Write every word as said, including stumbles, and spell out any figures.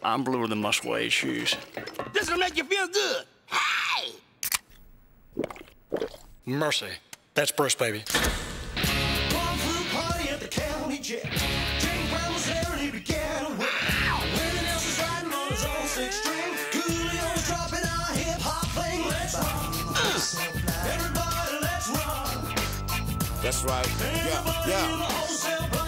I'm bluer than my suede shoes. This'll make you feel good. Hey! Mercy. That's Brisk, baby. One flew party at the county jail. Jane Brown was there and he began to whip. When else was riding on his own six string. Coolio was dropping our hip hop thing. Let's run. Everybody, let's run. That's right. Yeah, yeah.